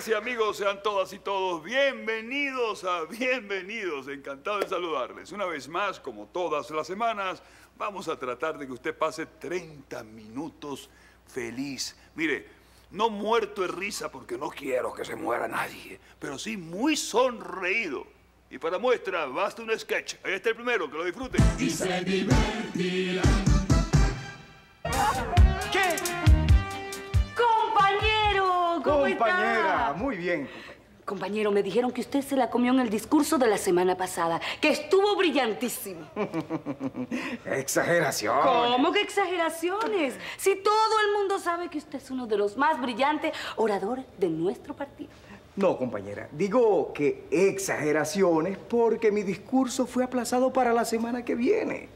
amigas y amigos, sean todas y todos bienvenidos a Bienvenidos. Encantado de saludarles. Una vez más, como todas las semanas, vamos a tratar de que usted pase 30 minutos feliz. Mire, no muerto de risa porque no quiero que se muera nadie, pero sí muy sonreído. Y para muestra, basta un sketch. Ahí está el primero, que lo disfruten. Y se divertirán. ¿Qué? ¡Compañero! ¿Cómo Compañera, está? muy bien. Compañero, me dijeron que usted se la comió en el discurso de la semana pasada, que estuvo brillantísimo. Exageración. ¿Cómo que exageraciones? Si todo el mundo sabe que usted es uno de los más brillantes oradores de nuestro partido. No, compañera, digo que exageraciones porque mi discurso fue aplazado para la semana que viene.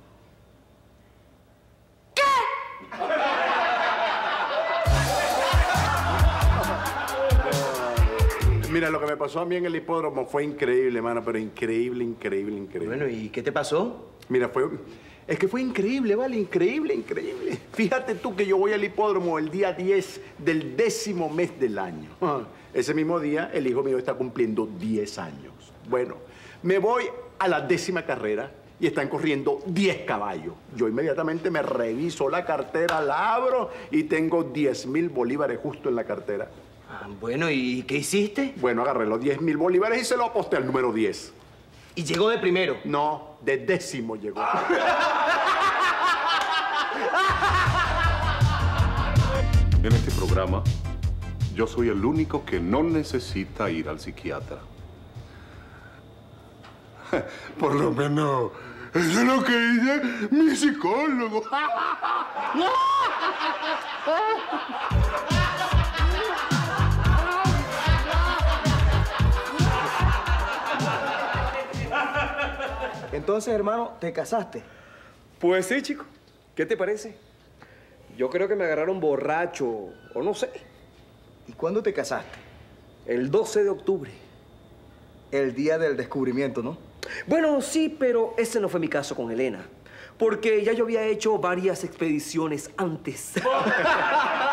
Mira, lo que me pasó a mí en el hipódromo fue increíble, mano, pero increíble, increíble, increíble. Bueno, ¿y qué te pasó? Mira, es que fue increíble, ¿vale? Increíble, increíble. Fíjate tú que yo voy al hipódromo el día 10 del 10º mes del año. Ese mismo día, el hijo mío está cumpliendo 10 años. Bueno, me voy a la 10ª carrera y están corriendo 10 caballos. Yo inmediatamente me reviso la cartera, la abro y tengo 10.000 bolívares justo en la cartera. Ah, bueno, ¿y qué hiciste? Bueno, agarré los 10.000 bolívares y se los aposté al número 10. Y llegó de primero. No, de 10º llegó. En este programa, yo soy el único que no necesita ir al psiquiatra. Por lo menos, eso es lo que dice mi psicólogo. Entonces, hermano, ¿te casaste? Pues sí, chico. ¿Qué te parece? Yo creo que me agarraron borracho, o no sé. ¿Y cuándo te casaste? El 12 de octubre. El día del descubrimiento, ¿no? Bueno, sí, pero ese no fue mi caso con Elena. Porque ya yo había hecho varias expediciones antes.